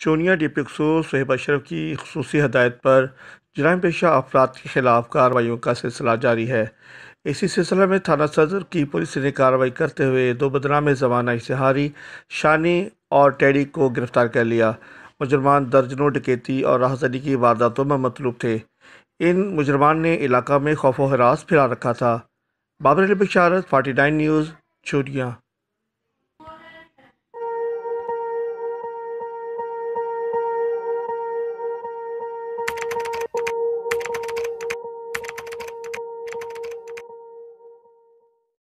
चोनिया डिपिक्सो सोहेब अशरफ की ख़ुसूसी हदायत पर जराइम पेशा अफराद के खिलाफ कार्रवाइयों का सिलसिला जारी है। इसी सिलसिले में थाना सदर की पुलिस ने कार्रवाई करते हुए दो बदनाम ज़माना इश्तिहारी शानी और टेडी को गिरफ्तार कर लिया। मुजरमान दर्जनों डकैती और राहज़नी की वारदातों में मतलूब थे। इन मुजरमान ने इलाका में खौफ व हरास फैला रखा था। बाबर अली बिशारत 49 न्यूज़ चोनिया।